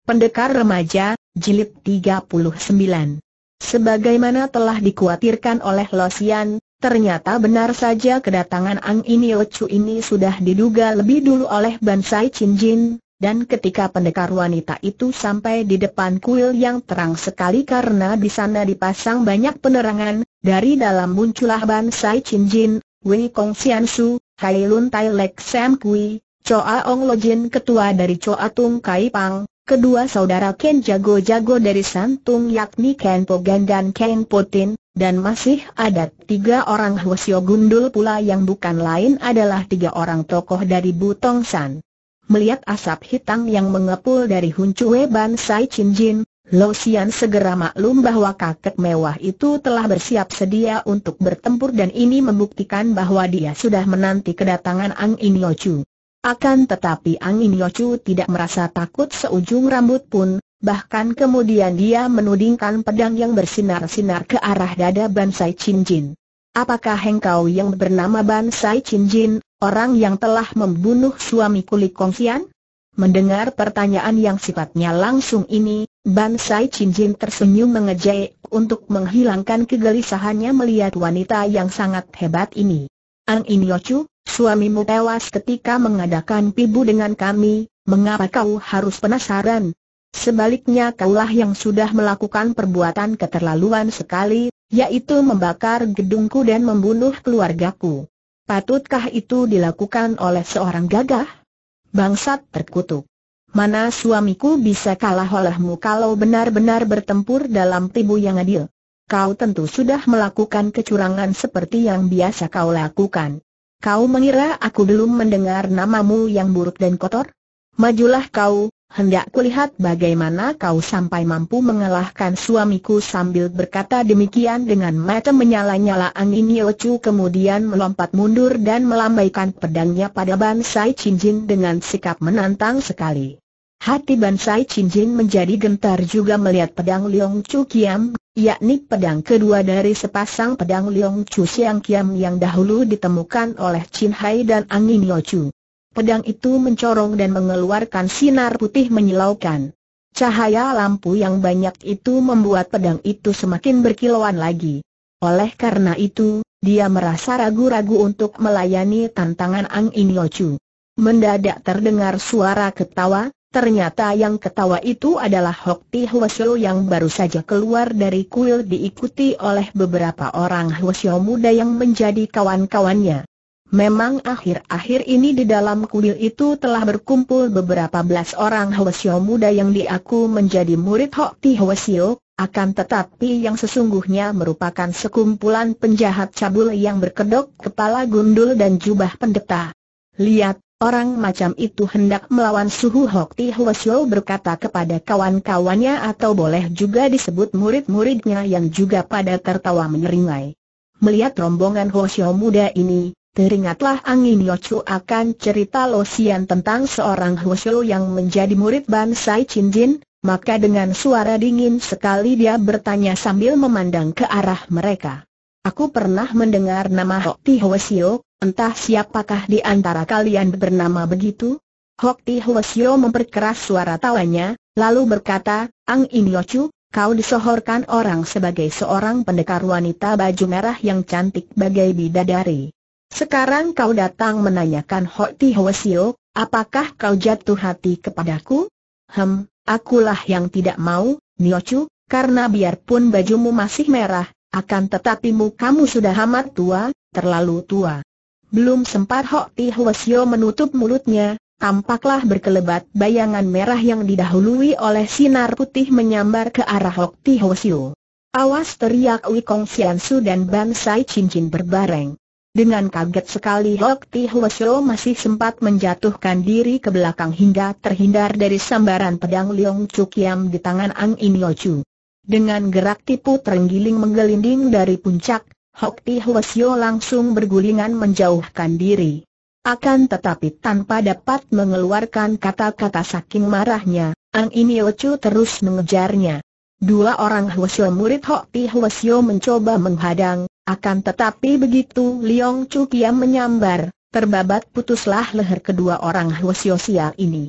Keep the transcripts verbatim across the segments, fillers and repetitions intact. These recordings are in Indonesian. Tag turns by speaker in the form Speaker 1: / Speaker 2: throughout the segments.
Speaker 1: Pendekar Remaja, Jilid tiga puluh sembilan. Sebagaimana telah dikhawatirkan oleh Losian, ternyata benar saja kedatangan Ang Inio Chu ini sudah diduga lebih dulu oleh Bansai Chin Jin, dan ketika pendekar wanita itu sampai di depan kuil yang terang sekali karena di sana dipasang banyak penerangan, dari dalam muncullah Bansai Chin Jin, Wei Kong Sian Su, Hai Lun Tai Lek Sam Kui, Choa Ong Lo Jin ketua dari Choa Tung Kai Pang, kedua saudara Ken jago-jago dari Santung yakni Ken Pogan dan Ken Potin, dan masih ada tiga orang Hwasyo gundul pula yang bukan lain adalah tiga orang tokoh dari Butong San. Melihat asap hitam yang mengepul dari Huncue Bansai Chin Jin, Losian segera maklum bahwa kakek mewah itu telah bersiap sedia untuk bertempur dan ini membuktikan bahwa dia sudah menanti kedatangan Ang Inio Chu. Akan tetapi Ang Inio Chu tidak merasa takut seujung rambut pun, bahkan kemudian dia menudingkan pedang yang bersinar-sinar ke arah dada Bansai Chin Jin. Apakah engkau yang bernama Bansai Chin Jin, orang yang telah membunuh suamiku Li Kongsian? Mendengar pertanyaan yang sifatnya langsung ini, Bansai Chin Jin tersenyum mengejek untuk menghilangkan kegelisahannya melihat wanita yang sangat hebat ini. Ang Inio Chu, suamimu tewas ketika mengadakan pibu dengan kami, mengapa kau harus penasaran? Sebaliknya kaulah yang sudah melakukan perbuatan keterlaluan sekali, yaitu membakar gedungku dan membunuh keluargaku. Patutkah itu dilakukan oleh seorang gagah? Bangsat terkutuk. Mana suamiku bisa kalah olehmu kalau benar-benar bertempur dalam pibu yang adil? Kau tentu sudah melakukan kecurangan seperti yang biasa kau lakukan. Kau mengira aku belum mendengar namamu yang buruk dan kotor? Majulah kau, hendak kulihat bagaimana kau sampai mampu mengalahkan suamiku. Sambil berkata demikian dengan mata menyala-nyala Ang Inio Chu kemudian melompat mundur dan melambaikan pedangnya pada Bansai Chin Jin dengan sikap menantang sekali. Hati Bansai Chin Jin menjadi gentar juga melihat pedang Leong Chu Kiam, yakni pedang kedua dari sepasang pedang Leong Chu Siang Kiam yang dahulu ditemukan oleh Chin Hai dan Ang Inio Chu. Pedang itu mencorong dan mengeluarkan sinar putih menyilaukan. Cahaya lampu yang banyak itu membuat pedang itu semakin berkilauan lagi. Oleh karena itu, dia merasa ragu-ragu untuk melayani tantangan Ang Inio Chu. Mendadak terdengar suara ketawa. Ternyata yang ketawa itu adalah Hokti Hwasyo yang baru saja keluar dari kuil diikuti oleh beberapa orang Hwasyo muda yang menjadi kawan-kawannya. Memang akhir-akhir ini di dalam kuil itu telah berkumpul beberapa belas orang Hwasyo muda yang diaku menjadi murid Hokti Hwasyo, akan tetapi yang sesungguhnya merupakan sekumpulan penjahat cabul yang berkedok kepala gundul dan jubah pendeta. Lihat! Orang macam itu hendak melawan suhu. Hokti Hwasyo berkata kepada kawan-kawannya atau boleh juga disebut murid-muridnya yang juga pada tertawa menyeringai. Melihat rombongan Hwasyo muda ini, teringatlah Ang Inio Chu akan cerita Losian tentang seorang Hwasyo yang menjadi murid Bansai Chin Jin, maka dengan suara dingin sekali dia bertanya sambil memandang ke arah mereka. Aku pernah mendengar nama Hokti Hwasyo. Entah siapakah di antara kalian bernama begitu? Hokti Hwasyo memperkeras suara tawanya, lalu berkata, Ang Inio Chu, kau disohorkan orang sebagai seorang pendekar wanita baju merah yang cantik bagai bidadari. Sekarang kau datang menanyakan Hokti Hwasyo, apakah kau jatuh hati kepadaku? Hem, akulah yang tidak mau, Nio Chu, karena biarpun bajumu masih merah, akan tetapi mukamu sudah amat tua, terlalu tua. Belum sempat Hokti Hwasyo menutup mulutnya, tampaklah berkelebat bayangan merah yang didahului oleh sinar putih menyambar ke arah Hokti Hwasyo. Awas, teriak Wei Kong Sian Su dan Bansai Chin Jin berbareng. Dengan kaget sekali Hokti Hwasyo masih sempat menjatuhkan diri ke belakang hingga terhindar dari sambaran pedang Leong Chu Kiam di tangan Ang Inio Chu. Dengan gerak tipu terenggiling menggelinding dari puncak, Hokti Hwasyo langsung bergulingan menjauhkan diri. Akan tetapi tanpa dapat mengeluarkan kata-kata saking marahnya, Ang Inio Chu terus mengejarnya. Dua orang Hwasyo murid Hokti Hwasyo mencoba menghadang, akan tetapi begitu Leong Chu Kiam menyambar, terbabat putuslah leher kedua orang Hwasyo sial ini.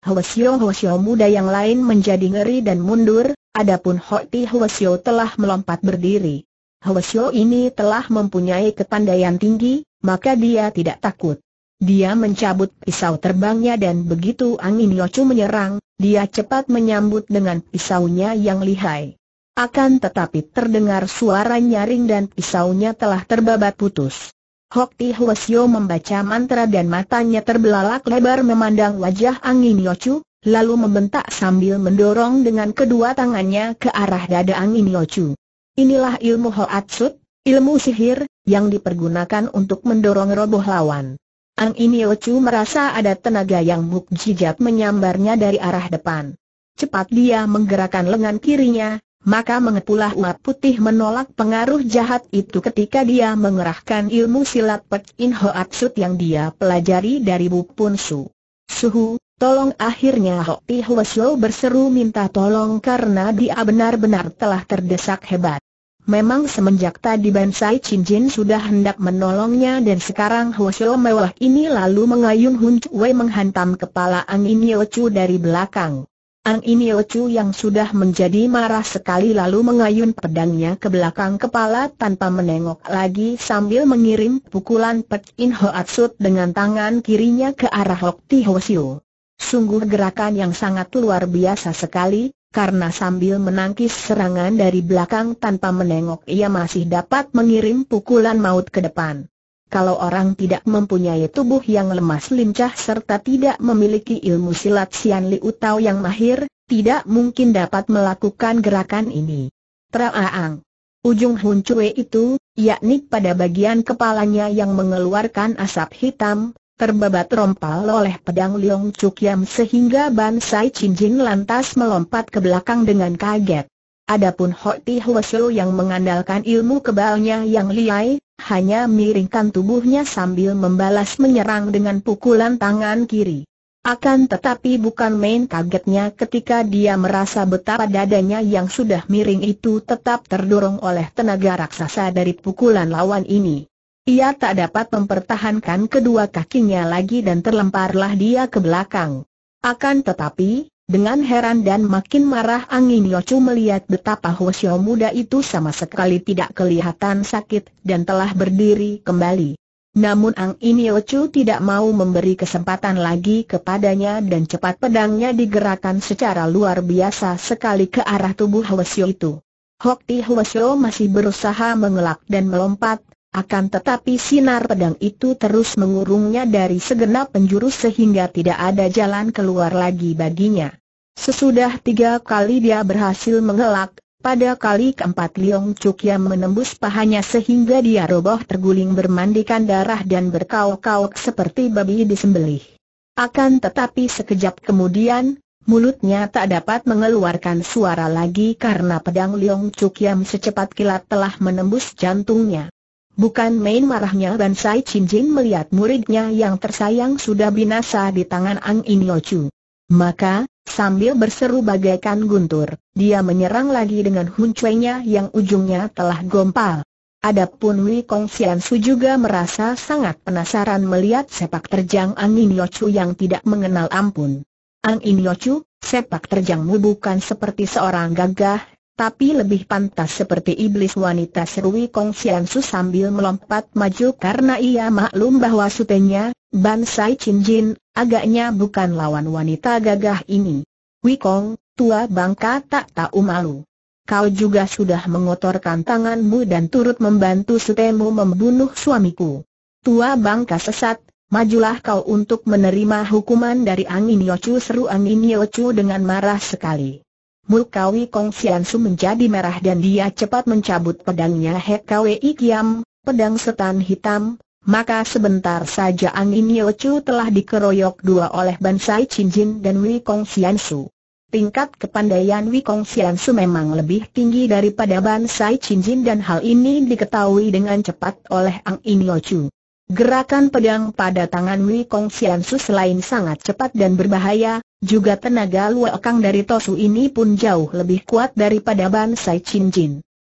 Speaker 1: Hwasyo-hwasyo muda yang lain menjadi ngeri dan mundur, adapun Hoti Hwasyo telah melompat berdiri. Hwasyo ini telah mempunyai kepandaian tinggi, maka dia tidak takut. Dia mencabut pisau terbangnya dan begitu angin Yocu menyerang, dia cepat menyambut dengan pisaunya yang lihai. Akan tetapi terdengar suara nyaring dan pisaunya telah terbabat putus. Hoti Hwasyo membaca mantra dan matanya terbelalak lebar memandang wajah angin Yocu, lalu membentak sambil mendorong dengan kedua tangannya ke arah dada angin Yocu. Inilah ilmu Hoatsut, ilmu sihir, yang dipergunakan untuk mendorong roboh lawan. Angin Yocu merasa ada tenaga yang mukjizat menyambarnya dari arah depan. Cepat dia menggerakkan lengan kirinya, maka mengepulah uap putih menolak pengaruh jahat itu ketika dia mengerahkan ilmu silat Pek In Hoatsut yang dia pelajari dari Bu Pun Su. Suhu, tolong! Akhirnya Hoti Hwasyo berseru minta tolong karena dia benar-benar telah terdesak hebat. Memang semenjak tadi Bansai Cinjin sudah hendak menolongnya dan sekarang Hwasyo mewah ini lalu mengayun Hun Cue menghantam kepala angin Yocu dari belakang. Angin Yocu yang sudah menjadi marah sekali lalu mengayun pedangnya ke belakang kepala tanpa menengok lagi sambil mengirim pukulan Pek In Hoatsut dengan tangan kirinya ke arah Hoti Hwasyo. Sungguh gerakan yang sangat luar biasa sekali, karena sambil menangkis serangan dari belakang tanpa menengok ia masih dapat mengirim pukulan maut ke depan. Kalau orang tidak mempunyai tubuh yang lemas lincah serta tidak memiliki ilmu silat Sian Liu Tao yang mahir, tidak mungkin dapat melakukan gerakan ini. Teraang. Ujung Hun Cue itu, yakni pada bagian kepalanya yang mengeluarkan asap hitam, terbabat rompal oleh pedang Leong Chuk Yam sehingga Bansai Cinjin lantas melompat ke belakang dengan kaget. Adapun Hoti Hwasyo yang mengandalkan ilmu kebalnya yang liai, hanya miringkan tubuhnya sambil membalas menyerang dengan pukulan tangan kiri. Akan tetapi bukan main kagetnya ketika dia merasa betapa dadanya yang sudah miring itu tetap terdorong oleh tenaga raksasa dari pukulan lawan ini. Ia tak dapat mempertahankan kedua kakinya lagi dan terlemparlah dia ke belakang. Akan tetapi, dengan heran dan makin marah angin Yocu melihat betapa Hwasyo muda itu sama sekali tidak kelihatan sakit dan telah berdiri kembali. Namun angin Yocu tidak mau memberi kesempatan lagi kepadanya dan cepat pedangnya digerakkan secara luar biasa sekali ke arah tubuh Hwasyo itu. Hoti Hwasyo masih berusaha mengelak dan melompat, akan tetapi sinar pedang itu terus mengurungnya dari segenap penjuru sehingga tidak ada jalan keluar lagi baginya. Sesudah tiga kali dia berhasil mengelak, pada kali keempat Leong Chuk Yam menembus pahanya sehingga dia roboh terguling bermandikan darah dan berkauk-kauk seperti babi disembelih. Akan tetapi sekejap kemudian, mulutnya tak dapat mengeluarkan suara lagi karena pedang Leong Chuk Yam secepat kilat telah menembus jantungnya. Bukan main marahnya Bansai Cinjin melihat muridnya yang tersayang sudah binasa di tangan Angin Yocu. Maka, sambil berseru bagaikan guntur, dia menyerang lagi dengan Hun Cue-nya yang ujungnya telah gompal. Adapun Wi Kong Sian Su juga merasa sangat penasaran melihat sepak terjang Angin Yocu yang tidak mengenal ampun. Angin Yocu, sepak terjangmu bukan seperti seorang gagah, tapi lebih pantas seperti iblis wanita, seru Wi Kong Sian Su sambil melompat maju karena ia maklum bahwa sutenya, Bansai Cinjin, agaknya bukan lawan wanita gagah ini. Wi Kong, tua bangka tak tahu malu. Kau juga sudah mengotorkan tanganmu dan turut membantu sutemu membunuh suamiku. Tua bangka sesat, majulah kau untuk menerima hukuman dari Angin Yocu, seru Angin Yocu dengan marah sekali. Muka Wi Kong Sian Su menjadi merah dan dia cepat mencabut pedangnya Hek Kwei Kiam, pedang setan hitam. Maka sebentar saja Angin Yocu telah dikeroyok dua oleh Bansai Cinjin dan Wi Kong Sian Su. Tingkat kepandaian Wi Kong Sian Su memang lebih tinggi daripada Bansai Cinjin dan hal ini diketahui dengan cepat oleh Angin Yocu. Gerakan pedang pada tangan Wi Kong Sian Su selain sangat cepat dan berbahaya, juga tenaga luekang dari Tosu ini pun jauh lebih kuat daripada Bansai Cinjin.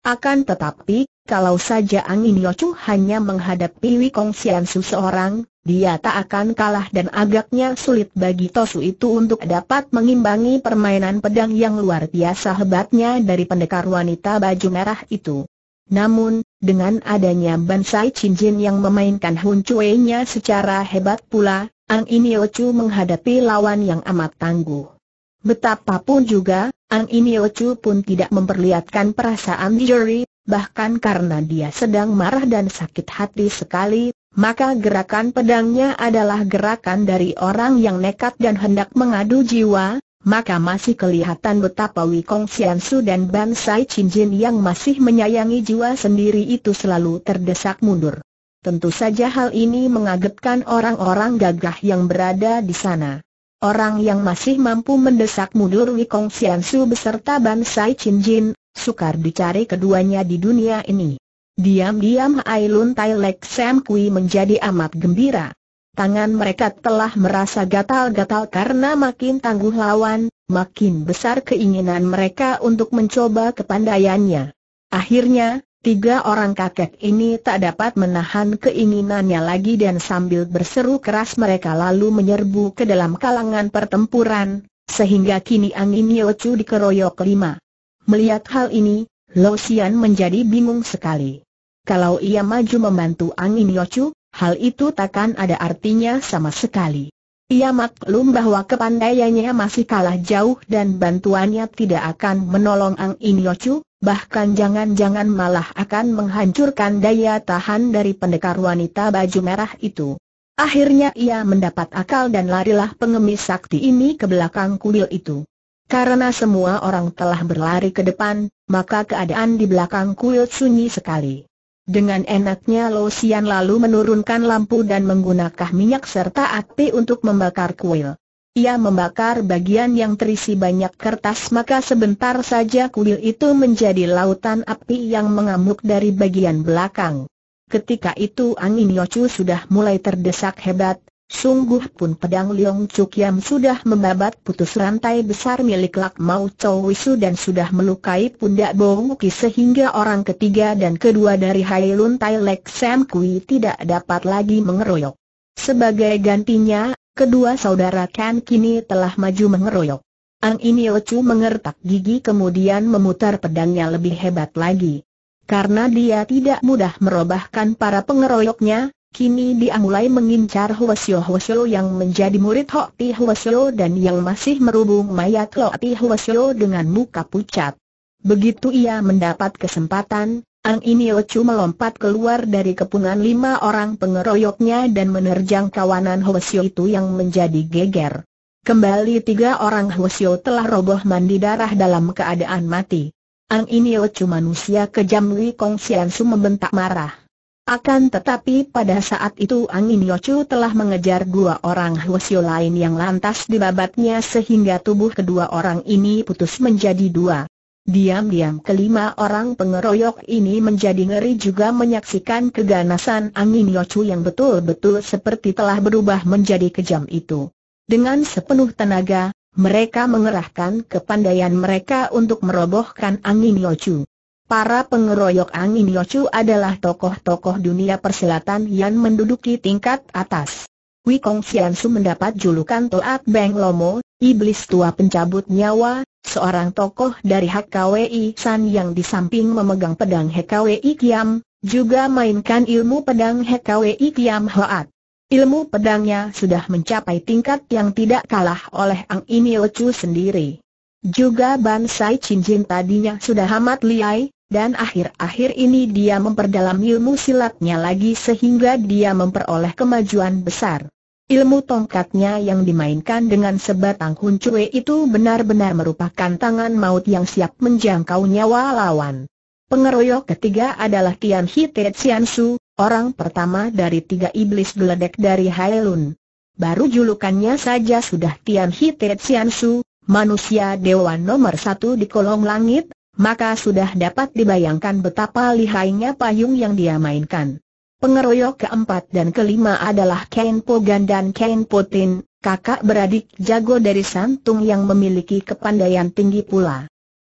Speaker 1: Akan tetapi, kalau saja Ang In Yochu hanya menghadapi Wi Kong Sian Su seorang, dia tak akan kalah dan agaknya sulit bagi Tosu itu untuk dapat mengimbangi permainan pedang yang luar biasa hebatnya dari pendekar wanita baju merah itu. Namun, dengan adanya Bansai Cincin yang memainkan Hun Cue-nya secara hebat pula, Ang In Yochu menghadapi lawan yang amat tangguh. Betapapun juga, Ang In Yochu pun tidak memperlihatkan perasaan jeri, bahkan karena dia sedang marah dan sakit hati sekali, maka gerakan pedangnya adalah gerakan dari orang yang nekat dan hendak mengadu jiwa, maka masih kelihatan betapa Wi Kong Sian Su dan Bansai Cincin yang masih menyayangi jiwa sendiri itu selalu terdesak mundur. Tentu saja hal ini mengagetkan orang-orang gagah yang berada di sana. Orang yang masih mampu mendesak mundur Wi Kong Sian Su beserta Bansai Cincin, sukar dicari keduanya di dunia ini. Diam-diam Hai Lun Tai Lek Sam Kui menjadi amat gembira. Tangan mereka telah merasa gatal-gatal karena makin tangguh lawan, makin besar keinginan mereka untuk mencoba kepandaiannya. Akhirnya, tiga orang kakek ini tak dapat menahan keinginannya lagi dan sambil berseru keras mereka lalu menyerbu ke dalam kalangan pertempuran, sehingga kini Ang In Yochu dikeroyok lima. Melihat hal ini, Lo Sian menjadi bingung sekali. Kalau ia maju membantu Ang In Yochu, hal itu takkan ada artinya sama sekali. Ia maklum bahwa kepandaiannya masih kalah jauh dan bantuannya tidak akan menolong Ang In Yochu, bahkan jangan-jangan malah akan menghancurkan daya tahan dari pendekar wanita baju merah itu. Akhirnya ia mendapat akal dan larilah pengemis sakti ini ke belakang kuil itu. Karena semua orang telah berlari ke depan, maka keadaan di belakang kuil sunyi sekali. Dengan enaknya Lo Sian lalu menurunkan lampu dan menggunakan minyak serta api untuk membakar kuil. Ia membakar bagian yang terisi banyak kertas maka sebentar saja kuil itu menjadi lautan api yang mengamuk dari bagian belakang. Ketika itu Ang In Yochu sudah mulai terdesak hebat, sungguh pun pedang Leong Chuk Yam sudah membabat putus rantai besar milik Lak Mau Chow Wisu dan sudah melukai pundak Bo Ki sehingga orang ketiga dan kedua dari Hai Lun Tai Lek Sam Kui tidak dapat lagi mengeroyok. Sebagai gantinya, kedua saudara Kan kini telah maju mengeroyok. Ang In Yochu mengertak gigi kemudian memutar pedangnya lebih hebat lagi. Karena dia tidak mudah merobahkan para pengeroyoknya, kini dia mulai mengincar Hwasyo Hwasyo yang menjadi murid Hok Ti Hwasyo dan yang masih merubung mayat Hok Ti Hwasyo dengan muka pucat. Begitu ia mendapat kesempatan, Ang In Yochu melompat keluar dari kepungan lima orang pengeroyoknya dan menerjang kawanan Hwasyo itu yang menjadi geger. Kembali tiga orang Hwasyo telah roboh mandi darah dalam keadaan mati. Ang In Yochu manusia kejam, Wi Kong Sian Su membentak marah. Akan tetapi pada saat itu Ang In Yochu telah mengejar dua orang Hwasyo lain yang lantas dibabatnya sehingga tubuh kedua orang ini putus menjadi dua. Diam-diam kelima orang pengeroyok ini menjadi ngeri juga menyaksikan keganasan Ang In Yochu yang betul-betul seperti telah berubah menjadi kejam itu. Dengan sepenuh tenaga, mereka mengerahkan kepandaian mereka untuk merobohkan Ang In Yochu. Para pengeroyok Ang In Yochu adalah tokoh-tokoh dunia persilatan yang menduduki tingkat atas. Wi Kong Sian Su mendapat julukan Toat Beng Lomo, iblis tua pencabut nyawa, seorang tokoh dari H K W I San yang di samping memegang pedang H K W I Kiam, juga mainkan ilmu pedang H K W I Kiam Hoat. Ilmu pedangnya sudah mencapai tingkat yang tidak kalah oleh Ang In Yochu sendiri. Juga Bansai Cincin tadinya sudah amat lihai, dan akhir-akhir ini dia memperdalam ilmu silatnya lagi sehingga dia memperoleh kemajuan besar. Ilmu tongkatnya yang dimainkan dengan sebatang Hun Cue itu benar-benar merupakan tangan maut yang siap menjangkau nyawa lawan. Pengeroyok ketiga adalah Tian Hi Te Sian Su, orang pertama dari tiga iblis geledek dari Hai Lun. Baru julukannya saja sudah Tian Hi Te Sian Su, manusia dewa nomor satu di kolong langit, maka sudah dapat dibayangkan betapa lihainya payung yang dia mainkan. Pengeroyok keempat dan kelima adalah Ken Po Gan dan Ken Po Tin, kakak beradik jago dari Santung yang memiliki kepandaian tinggi pula.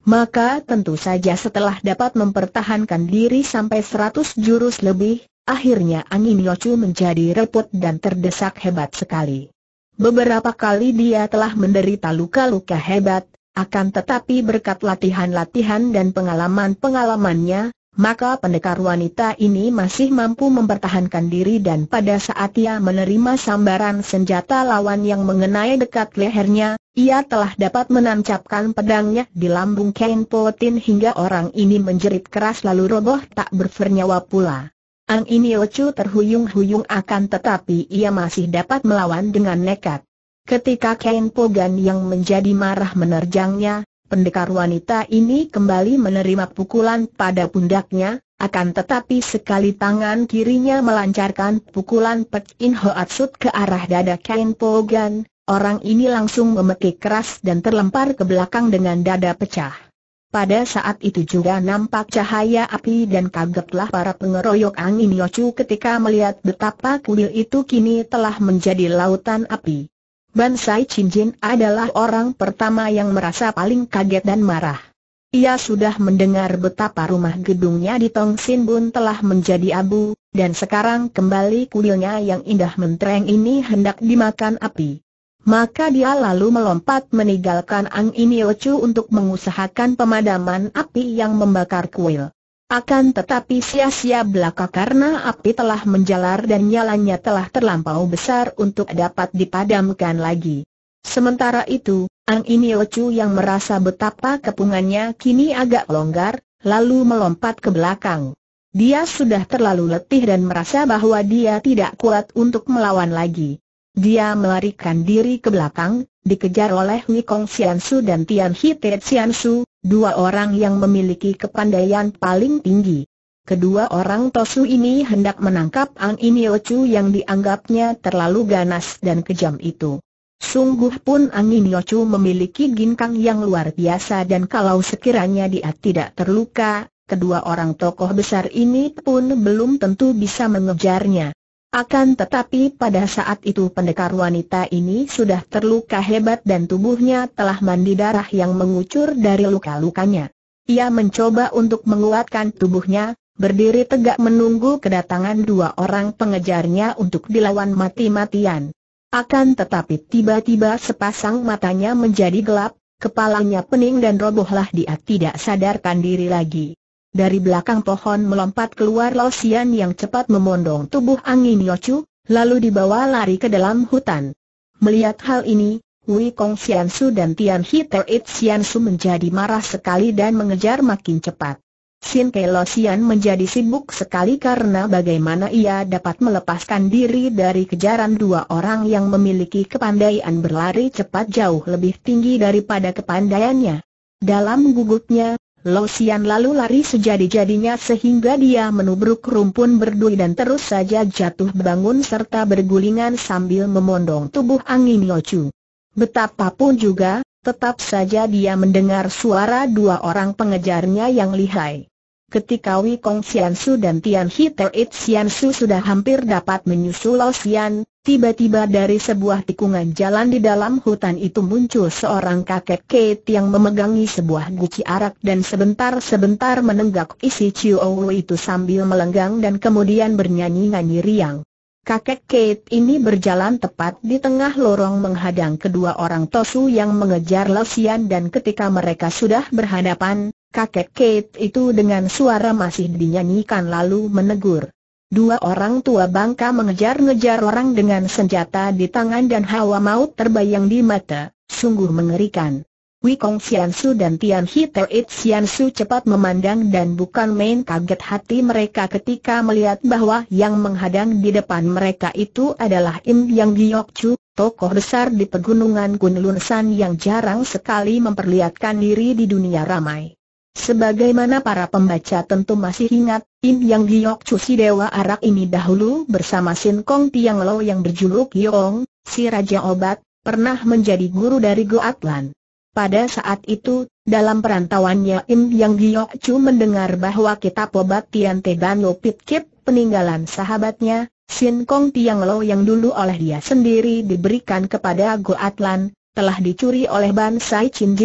Speaker 1: Maka tentu saja setelah dapat mempertahankan diri sampai seratus jurus lebih, akhirnya Angin Yochu menjadi repot dan terdesak hebat sekali. Beberapa kali dia telah menderita luka-luka hebat, akan tetapi berkat latihan-latihan dan pengalaman-pengalamannya, maka pendekar wanita ini masih mampu mempertahankan diri dan pada saat ia menerima sambaran senjata lawan yang mengenai dekat lehernya, ia telah dapat menancapkan pedangnya di lambung Ken Po Tin hingga orang ini menjerit keras lalu roboh tak bernyawa pula. Angin Yochu terhuyung-huyung akan tetapi ia masih dapat melawan dengan nekat. Ketika Ken Po Gan yang menjadi marah menerjangnya, pendekar wanita ini kembali menerima pukulan pada pundaknya, akan tetapi sekali tangan kirinya melancarkan pukulan Pek In Hoatsut ke arah dada Ken Po Gan, orang ini langsung memekik keras dan terlempar ke belakang dengan dada pecah. Pada saat itu juga nampak cahaya api dan kagetlah para pengeroyok Angin Yochu ketika melihat betapa kuil itu kini telah menjadi lautan api. Ban Sai Chin Jin adalah orang pertama yang merasa paling kaget dan marah. Ia sudah mendengar betapa rumah gedungnya di Tong Sin Bun telah menjadi abu, dan sekarang kembali kuilnya yang indah mentereng ini hendak dimakan api. Maka dia lalu melompat meninggalkan Angin Yochu untuk mengusahakan pemadaman api yang membakar kuil. Akan tetapi sia-sia belaka karena api telah menjalar dan nyalanya telah terlampau besar untuk dapat dipadamkan lagi. Sementara itu, Angin Yochu yang merasa betapa kepungannya kini agak longgar, lalu melompat ke belakang. Dia sudah terlalu letih dan merasa bahwa dia tidak kuat untuk melawan lagi. Dia melarikan diri ke belakang, dikejar oleh Hui Kong Siansu dan Tian Hitet Siansu, dua orang yang memiliki kepandaian paling tinggi. Kedua orang Tosu ini hendak menangkap Angin Yochu yang dianggapnya terlalu ganas dan kejam itu. Sungguh pun Angin Yochu memiliki ginkang yang luar biasa dan kalau sekiranya dia tidak terluka, kedua orang tokoh besar ini pun belum tentu bisa mengejarnya. Akan tetapi pada saat itu pendekar wanita ini sudah terluka hebat dan tubuhnya telah mandi darah yang mengucur dari luka-lukanya. Ia mencoba untuk menguatkan tubuhnya, berdiri tegak menunggu kedatangan dua orang pengejarnya untuk dilawan mati-matian. Akan tetapi tiba-tiba sepasang matanya menjadi gelap, kepalanya pening dan robohlah dia tidak sadarkan diri lagi. Dari belakang pohon melompat keluar Lo Sian yang cepat memondong tubuh Angin Yochu, lalu dibawa lari ke dalam hutan. Melihat hal ini, Hui Kong Siansu dan Tian Hitet Siansu menjadi marah sekali dan mengejar makin cepat. Sin Kei Lo Sian menjadi sibuk sekali karena bagaimana ia dapat melepaskan diri dari kejaran dua orang yang memiliki kepandaian berlari cepat jauh lebih tinggi daripada kepandaiannya. Dalam gugupnya, Lo Sian lalu lari sejadi-jadinya sehingga dia menubruk rumpun berduri dan terus saja jatuh bangun serta bergulingan sambil memondong tubuh Angin Yochu. Betapapun juga, tetap saja dia mendengar suara dua orang pengejarnya yang lihai. Ketika Hui Kong Siansu dan Tian Hitet Siansu sudah hampir dapat menyusul Lo Sian, tiba-tiba dari sebuah tikungan jalan di dalam hutan itu muncul seorang kakek Kate yang memegangi sebuah guci arak dan sebentar-sebentar menenggak isi ciu itu sambil melenggang dan kemudian bernyanyi-nyanyi riang. Kakek Kate ini berjalan tepat di tengah lorong menghadang kedua orang Tosu yang mengejar Lo Sian dan ketika mereka sudah berhadapan, kakek Kate itu dengan suara masih dinyanyikan lalu menegur. Dua orang tua bangka mengejar-ngejar orang dengan senjata di tangan dan hawa maut terbayang di mata, sungguh mengerikan. Hui Kong Siansu dan Tian Hitet Siansu cepat memandang dan bukan main kaget hati mereka ketika melihat bahwa yang menghadang di depan mereka itu adalah Im Yang Giok Chu, tokoh besar di pegunungan Kunlun San yang jarang sekali memperlihatkan diri di dunia ramai. Sebagaimana para pembaca tentu masih ingat, Im Yang Giok Chu si dewa arak ini dahulu bersama Sin Kong Tiang Lo yang berjuluk Yong, si raja obat, pernah menjadi guru dari Go Atlan. Pada saat itu, dalam perantauannya Im Yang Giok Chu mendengar bahwa kitab obat Tian Te Dan Lo Pit Kip peninggalan sahabatnya, Sin Kong Tiang Lo yang dulu oleh dia sendiri diberikan kepada Go Atlan, telah dicuri oleh Ban Sai Chin Jin.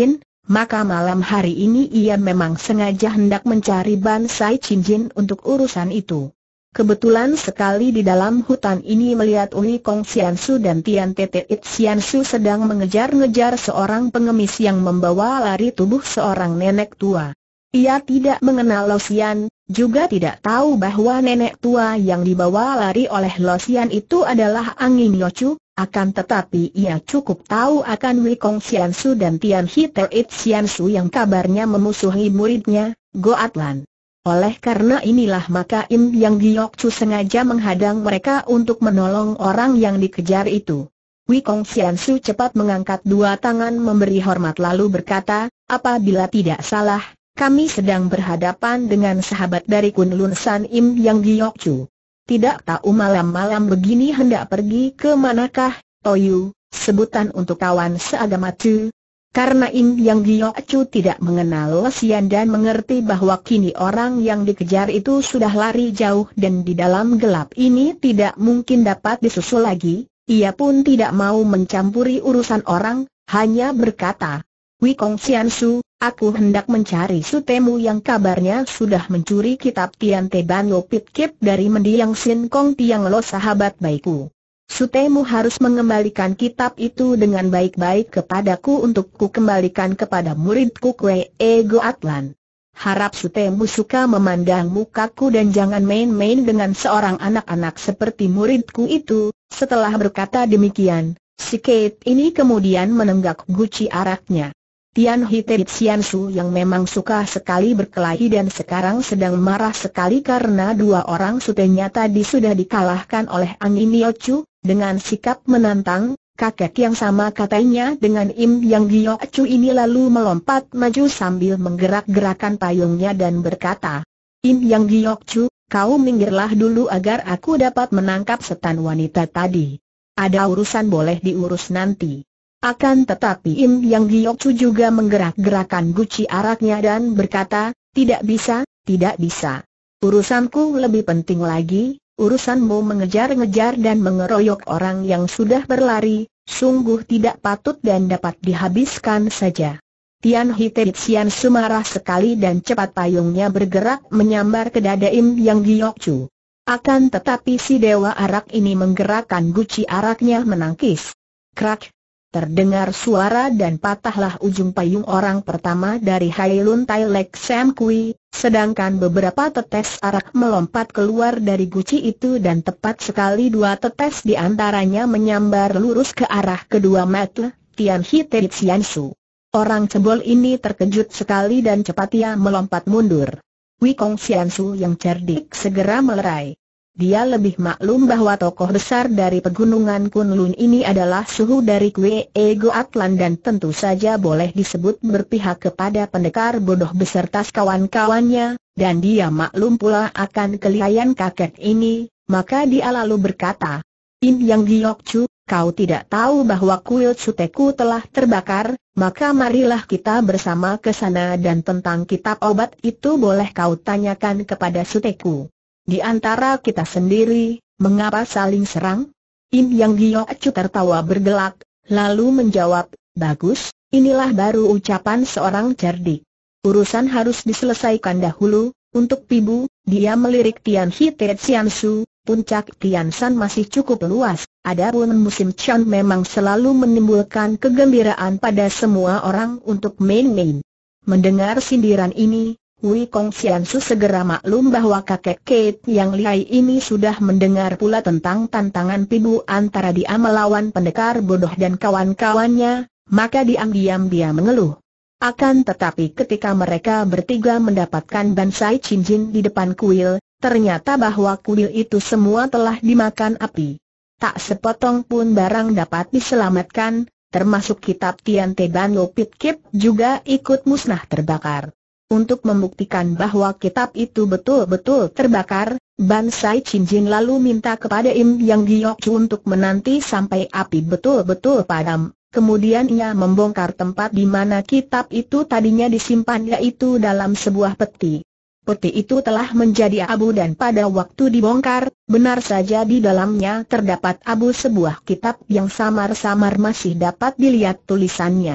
Speaker 1: maka malam hari ini ia memang sengaja hendak mencari Ban Sai Chin Jin untuk urusan itu. Kebetulan sekali di dalam hutan ini melihat Ui Kong Sian Su dan Tian Tete It Sian Su sedang mengejar-ngejar seorang pengemis yang membawa lari tubuh seorang nenek tua. Ia tidak mengenal Lo Sian, juga tidak tahu bahwa nenek tua yang dibawa lari oleh Lo Sian itu adalah Angin Yochu, akan tetapi ia cukup tahu akan Ui Kong Sian Su dan Tian Hite It Sian Su yang kabarnya memusuhi muridnya, Go Atlan. Oleh karena inilah maka Im Yang Giok Chu sengaja menghadang mereka untuk menolong orang yang dikejar itu. Ui Kong Sian Su cepat mengangkat dua tangan memberi hormat lalu berkata, apabila tidak salah, kami sedang berhadapan dengan sahabat dari Kunlun San Im Yang Giok Chu. Tidak tahu malam-malam begini hendak pergi ke manakah, Toyu, sebutan untuk kawan seagama Chu. Karena Im Yang Giok Chu tidak mengenal Sian dan mengerti bahwa kini orang yang dikejar itu sudah lari jauh dan di dalam gelap ini tidak mungkin dapat disusul lagi, ia pun tidak mau mencampuri urusan orang, hanya berkata, Ui Kong Sian Su, aku hendak mencari Sutemu yang kabarnya sudah mencuri kitab Tian Te Ban Lo Pit Kip dari mendiang Sin Kong Tiang Lo sahabat baikku. Sutemu harus mengembalikan kitab itu dengan baik-baik kepadaku untuk ku kembalikan kepada muridku Kwee Go Atlan. Harap Sutemu suka memandang mukaku dan jangan main-main dengan seorang anak-anak seperti muridku itu. Setelah berkata demikian, si Kate ini kemudian menenggak guci araknya. Tian Hite Sian Su yang memang suka sekali berkelahi dan sekarang sedang marah sekali karena dua orang sutenya tadi sudah dikalahkan oleh Angin Yochu. Dengan sikap menantang, kakek yang sama katanya dengan Im Yang Giok Chu ini lalu melompat maju sambil menggerak-gerakan payungnya dan berkata, Im Yang Giok Chu, kau minggirlah dulu agar aku dapat menangkap setan wanita tadi. Ada urusan boleh diurus nanti. Akan tetapi Im Yang Giok Chu juga menggerak-gerakan guci araknya dan berkata, tidak bisa, tidak bisa. Urusanku lebih penting lagi. Urusanmu mengejar-ngejar dan mengeroyok orang yang sudah berlari, sungguh tidak patut dan dapat dihabiskan saja. Tian Hite Sian Su marah sekali dan cepat payungnya bergerak menyambar ke dada Im Yang Giok Chu. Akan tetapi si dewa arak ini menggerakkan guci araknya menangkis. Krak! Terdengar suara dan patahlah ujung payung orang pertama dari Hai Lun Tai Lek Sam Kui, sedangkan beberapa tetes arak melompat keluar dari guci itu dan tepat sekali dua tetes di antaranya menyambar lurus ke arah kedua mata Tian Hite Sian Su. Orang cebol ini terkejut sekali dan cepat ia melompat mundur. Ui Kong Sian Su yang cerdik segera melerai. Dia lebih maklum bahwa tokoh besar dari pegunungan Kunlun ini adalah suhu dari Kwee Go Atlan dan tentu saja boleh disebut berpihak kepada pendekar bodoh beserta kawan-kawannya, dan dia maklum pula akan kelihayan kakek ini, maka dia lalu berkata, Im Yang Giok Chu, kau tidak tahu bahwa kuil suteku telah terbakar, maka marilah kita bersama ke sana dan tentang kitab obat itu boleh kau tanyakan kepada suteku. Di antara kita sendiri, mengapa saling serang? Im Yang Giok Chu tertawa bergelak, lalu menjawab, bagus, inilah baru ucapan seorang cerdik. Urusan harus diselesaikan dahulu. Untuk Pibu, dia melirik Tian Hite Sian Su, puncak Tian San masih cukup luas, adapun musim Chan memang selalu menimbulkan kegembiraan pada semua orang untuk main-main. Mendengar sindiran ini, Ui Kong Sian Su segera maklum bahwa kakek Kate yang lihai ini sudah mendengar pula tentang tantangan Pibu antara dia melawan pendekar bodoh dan kawan-kawannya, maka diam-diam dia mengeluh. Akan tetapi ketika mereka bertiga mendapatkan Ban Sai Chin Jin di depan kuil, ternyata bahwa kuil itu semua telah dimakan api. Tak sepotong pun barang dapat diselamatkan, termasuk kitab Tian Te Ban Lo Pit Kip juga ikut musnah terbakar. Untuk membuktikan bahwa kitab itu betul-betul terbakar, Ban Sai Chin Jin lalu minta kepada Im Yang Giok Chu untuk menanti sampai api betul-betul padam. Kemudian ia membongkar tempat di mana kitab itu tadinya disimpan, yaitu dalam sebuah peti. Peti itu telah menjadi abu dan pada waktu dibongkar, benar saja di dalamnya terdapat abu sebuah kitab yang samar-samar masih dapat dilihat tulisannya.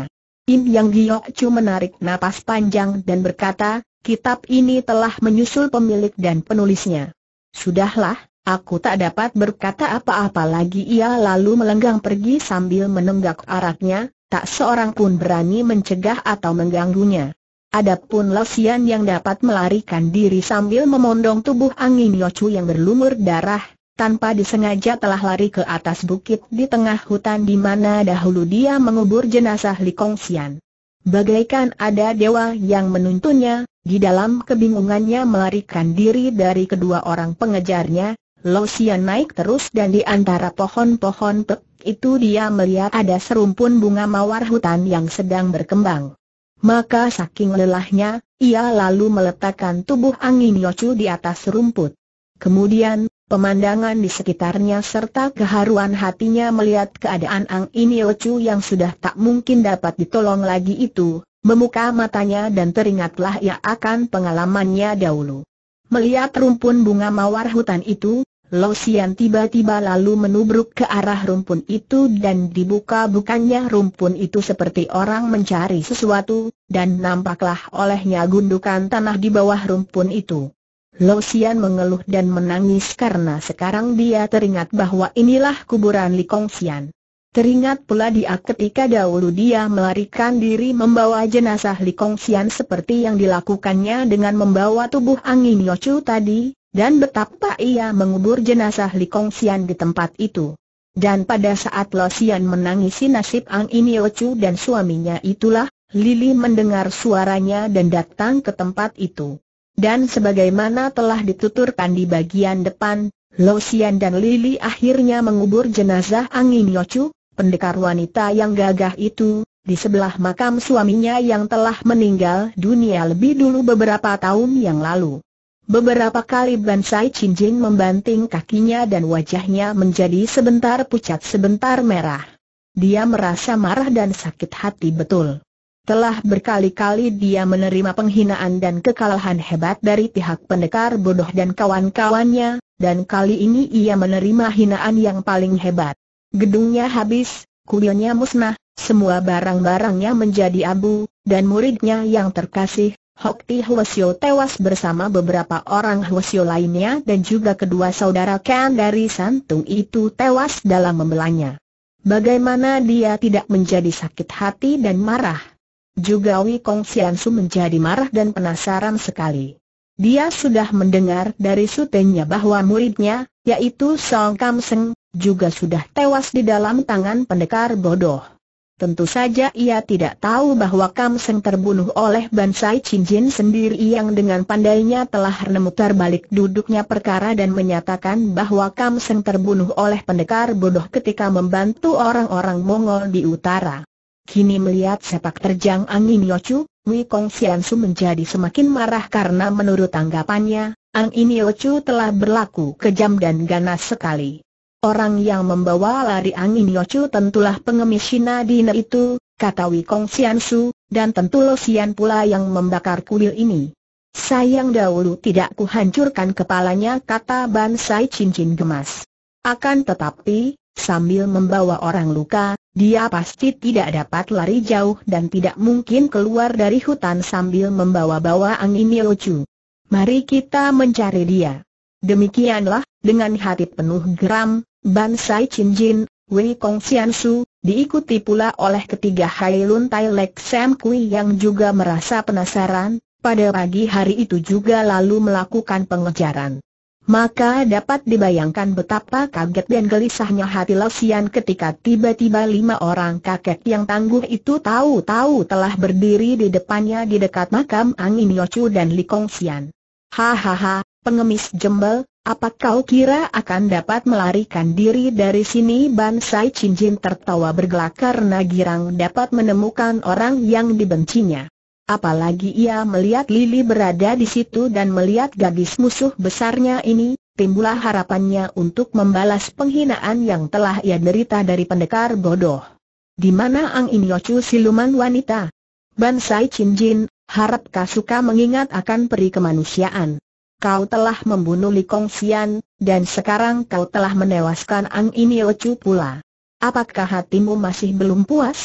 Speaker 1: Im Yang Giok Chu menarik napas panjang dan berkata, kitab ini telah menyusul pemilik dan penulisnya. Sudahlah, aku tak dapat berkata apa-apa lagi. Ia lalu melenggang pergi sambil menenggak araknya, tak seorang pun berani mencegah atau mengganggunya. Adapun Losian yang dapat melarikan diri sambil memondong tubuh Angin Yochu yang berlumur darah, tanpa disengaja telah lari ke atas bukit di tengah hutan di mana dahulu dia mengubur jenazah Li Kongxian. Bagaikan ada dewa yang menuntunnya, di dalam kebingungannya melarikan diri dari kedua orang pengejarnya, Losian naik terus dan di antara pohon-pohon pek itu dia melihat ada serumpun bunga mawar hutan yang sedang berkembang. Maka saking lelahnya, ia lalu meletakkan tubuh Angin Yochu di atas rumput. Kemudian, pemandangan di sekitarnya serta keharuan hatinya melihat keadaan Angin Yochu yang sudah tak mungkin dapat ditolong lagi itu, membuka matanya dan teringatlah ia akan pengalamannya dahulu. Melihat rumpun bunga mawar hutan itu, Losian tiba-tiba lalu menubruk ke arah rumpun itu dan dibuka-bukannya rumpun itu seperti orang mencari sesuatu, dan nampaklah olehnya gundukan tanah di bawah rumpun itu. Losian mengeluh dan menangis karena sekarang dia teringat bahwa inilah kuburan Li Kongxian. Teringat pula dia ketika dahulu dia melarikan diri membawa jenazah Li Kongxian seperti yang dilakukannya dengan membawa tubuh Angin Yochu tadi, dan betapa ia mengubur jenazah Li Kongxian di tempat itu. Dan pada saat Losian menangisi nasib Angin Yochu dan suaminya itulah, Lili mendengar suaranya dan datang ke tempat itu. Dan sebagaimana telah dituturkan di bagian depan, Losian dan Lili akhirnya mengubur jenazah Angin Yochu, pendekar wanita yang gagah itu, di sebelah makam suaminya yang telah meninggal dunia lebih dulu beberapa tahun yang lalu. Beberapa kali Bansai Cinjin membanting kakinya dan wajahnya menjadi sebentar pucat sebentar merah. Dia merasa marah dan sakit hati betul. Telah berkali-kali dia menerima penghinaan dan kekalahan hebat dari pihak pendekar bodoh dan kawan-kawannya, dan kali ini ia menerima hinaan yang paling hebat. Gedungnya habis, kuilnya musnah, semua barang-barangnya menjadi abu, dan muridnya yang terkasih, Hokti Hwasyo tewas bersama beberapa orang Hwasyo lainnya dan juga kedua saudara Kan dari Santung itu tewas dalam membelanya. Bagaimana dia tidak menjadi sakit hati dan marah? Juga Wi Kongxian Su menjadi marah dan penasaran sekali. Dia sudah mendengar dari sutenya bahwa muridnya, yaitu Song Kam Seng, juga sudah tewas di dalam tangan pendekar bodoh. Tentu saja ia tidak tahu bahwa Kam Seng terbunuh oleh Bansai Cinjin sendiri yang dengan pandainya telah memutar balik duduknya perkara dan menyatakan bahwa Kam Seng terbunuh oleh pendekar bodoh ketika membantu orang-orang Mongol di utara. Kini melihat sepak terjang Angin Yochu, Wi Kongxian Su menjadi semakin marah karena menurut tanggapannya, Angin Yochu telah berlaku kejam dan ganas sekali. Orang yang membawa lari Angin Yochu tentulah pengemis Cina Dina itu, kata Wi Kongxian Su, dan tentu Losian pula yang membakar kuil ini. Sayang dahulu tidak kuhancurkan kepalanya, kata Bansai Cinjin gemas. Akan tetapi, sambil membawa orang luka, dia pasti tidak dapat lari jauh dan tidak mungkin keluar dari hutan sambil membawa-bawa Angin Yochu. Mari kita mencari dia. Demikianlah, dengan hati penuh geram, Bansai Cinjin, Wi Kongxian Su, diikuti pula oleh ketiga Hailun Tai Lek Sam Kui yang juga merasa penasaran, pada pagi hari itu juga lalu melakukan pengejaran. Maka dapat dibayangkan betapa kaget dan gelisahnya hati Losian ketika tiba-tiba lima orang kakek yang tangguh itu tahu-tahu telah berdiri di depannya di dekat makam Angin Yochu dan Li Kongxian. Hahaha, pengemis jembel, apa kau kira akan dapat melarikan diri dari sini? Bansai Cinjin tertawa bergelak karena girang dapat menemukan orang yang dibencinya. Apalagi ia melihat Lili berada di situ dan melihat gadis musuh besarnya ini, timbullah harapannya untuk membalas penghinaan yang telah ia derita dari pendekar bodoh. Di mana Angin Yochu siluman wanita? Bansai Cinjin, harapkah suka mengingat akan peri kemanusiaan? Kau telah membunuh Li Kongxian, dan sekarang kau telah menewaskan Angin Yochu pula. Apakah hatimu masih belum puas?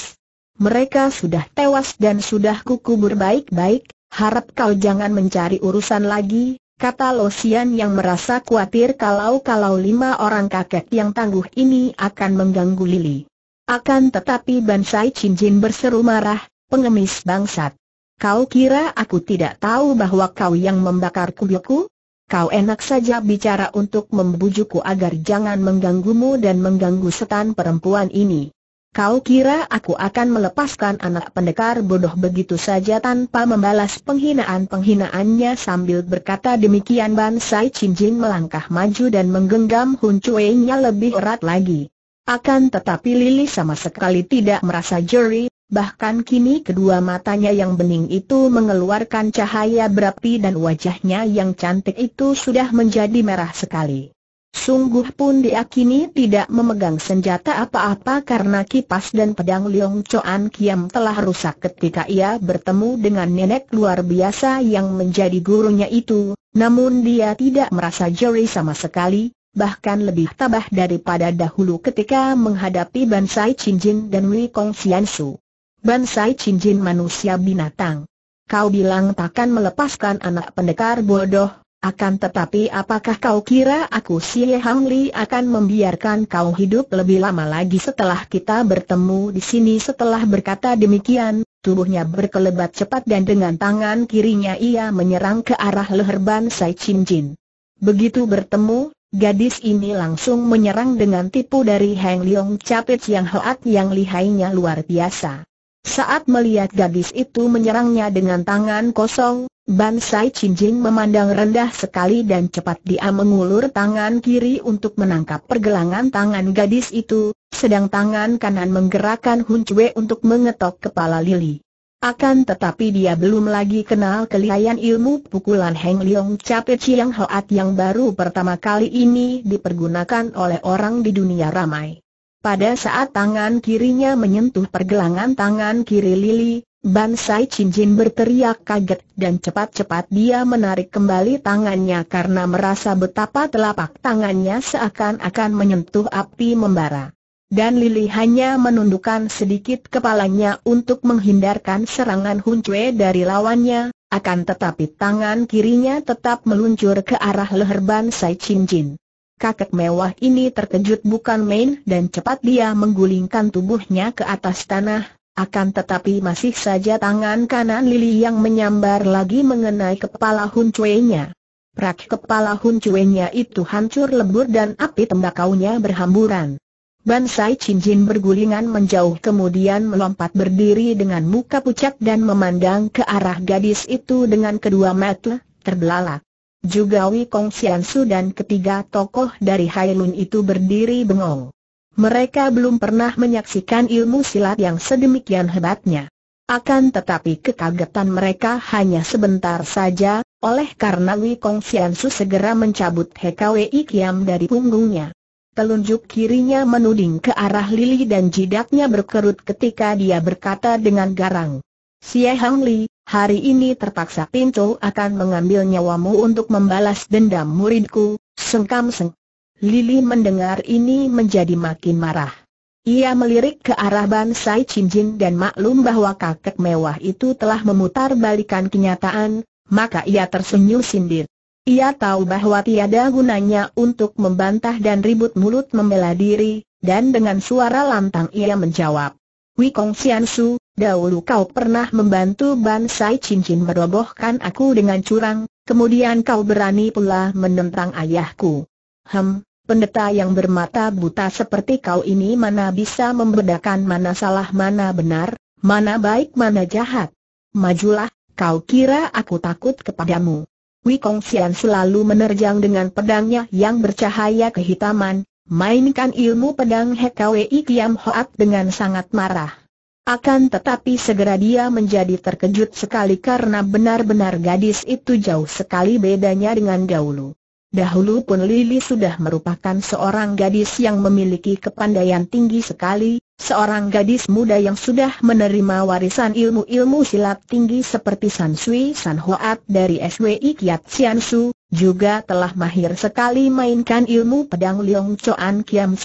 Speaker 1: Mereka sudah tewas dan sudah kukubur baik-baik, harap kau jangan mencari urusan lagi, kata Losian yang merasa khawatir kalau-kalau lima orang kakek yang tangguh ini akan mengganggu Lili. Akan tetapi Ban Sai Chin Jin berseru marah, pengemis bangsat. Kau kira aku tidak tahu bahwa kau yang membakar kubuku? Kau enak saja bicara untuk membujukku agar jangan mengganggumu dan mengganggu setan perempuan ini. Kau kira aku akan melepaskan anak pendekar bodoh begitu saja tanpa membalas penghinaan-penghinaannya? Sambil berkata demikian Ban Sai Chin Jin melangkah maju dan menggenggam Hun Cue-nya lebih erat lagi. Akan tetapi Lili sama sekali tidak merasa jeri, bahkan kini kedua matanya yang bening itu mengeluarkan cahaya berapi dan wajahnya yang cantik itu sudah menjadi merah sekali. Sungguh pun dia kini tidak memegang senjata apa-apa karena kipas dan pedang Leong Choan Kiam telah rusak ketika ia bertemu dengan nenek luar biasa yang menjadi gurunya itu, namun dia tidak merasa jeri sama sekali, bahkan lebih tabah daripada dahulu ketika menghadapi Ban Sai Chin Jin dan Wei Kong Sian Su. Ban Sai Chin Jin manusia binatang. Kau bilang takkan melepaskan anak pendekar bodoh. Akan tetapi apakah kau kira aku si Hang Li akan membiarkan kau hidup lebih lama lagi setelah kita bertemu di sini? Setelah berkata demikian, tubuhnya berkelebat cepat dan dengan tangan kirinya ia menyerang ke arah leher Ban Sai Chin Jin. Begitu bertemu, gadis ini langsung menyerang dengan tipu dari Hang Leong Capit yang hoat yang lihainya luar biasa. Saat melihat gadis itu menyerangnya dengan tangan kosong, Ban Sai Chin Jin memandang rendah sekali dan cepat dia mengulur tangan kiri untuk menangkap pergelangan tangan gadis itu, sedang tangan kanan menggerakkan Hun Cue untuk mengetok kepala Lili. Akan tetapi dia belum lagi kenal kelihayan ilmu pukulan Hang Leong Capit Chiang Hoat yang baru pertama kali ini dipergunakan oleh orang di dunia ramai. Pada saat tangan kirinya menyentuh pergelangan tangan kiri Lili, Ban Sai Chin Jin berteriak kaget dan cepat-cepat dia menarik kembali tangannya karena merasa betapa telapak tangannya seakan-akan menyentuh api membara. Dan Lili hanya menundukkan sedikit kepalanya untuk menghindarkan serangan Hun Cue dari lawannya, akan tetapi tangan kirinya tetap meluncur ke arah leher Ban Sai Chin Jin. Kakek mewah ini terkejut bukan main dan cepat dia menggulingkan tubuhnya ke atas tanah, akan tetapi masih saja tangan kanan Lili yang menyambar lagi mengenai kepala Hun Cue-nya. Prak, kepala Hun Cue-nya itu hancur lebur dan api tembakaunya berhamburan. Ban Sai Chin Jin bergulingan menjauh kemudian melompat berdiri dengan muka pucat dan memandang ke arah gadis itu dengan kedua mata terbelalak. Juga Wei Kong Sian Su dan ketiga tokoh dari Hailun itu berdiri bengong. Mereka belum pernah menyaksikan ilmu silat yang sedemikian hebatnya. Akan tetapi kekagetan mereka hanya sebentar saja, oleh karena Wei Kong Sian Su segera mencabut He Kwei Kiam dari punggungnya. Telunjuk kirinya menuding ke arah Lili dan jidaknya berkerut ketika dia berkata dengan garang, "Si Hang Li, hari ini terpaksa Pintu akan mengambil nyawamu untuk membalas dendam muridku, sengkam-seng." Lili mendengar ini menjadi makin marah. Ia melirik ke arah Ban Sai Chin Jin dan maklum bahwa kakek mewah itu telah memutar balikan kenyataan, maka ia tersenyum sindir. Ia tahu bahwa tiada gunanya untuk membantah dan ribut mulut membela diri, dan dengan suara lantang ia menjawab, "Wei Kong Sian Su, dahulu kau pernah membantu Ban Sai Chin Jin merobohkan aku dengan curang, kemudian kau berani pula menentang ayahku. Hem, pendeta yang bermata buta seperti kau ini mana bisa membedakan mana salah mana benar, mana baik mana jahat? Majulah, kau kira aku takut kepadamu?" Wei Kong Sian selalu menerjang dengan pedangnya yang bercahaya kehitaman, mainkan ilmu pedang He Kwei Kiam Hoat dengan sangat marah. Akan tetapi segera dia menjadi terkejut sekali karena benar-benar gadis itu jauh sekali bedanya dengan dahulu. Dahulu pun Lili sudah merupakan seorang gadis yang memiliki kepandaian tinggi sekali, seorang gadis muda yang sudah menerima warisan ilmu-ilmu silat tinggi seperti San Sui San Hoat dari S W I Kiat Sian Su, juga telah mahir sekali mainkan ilmu pedang Leong Choan Kiam Sut,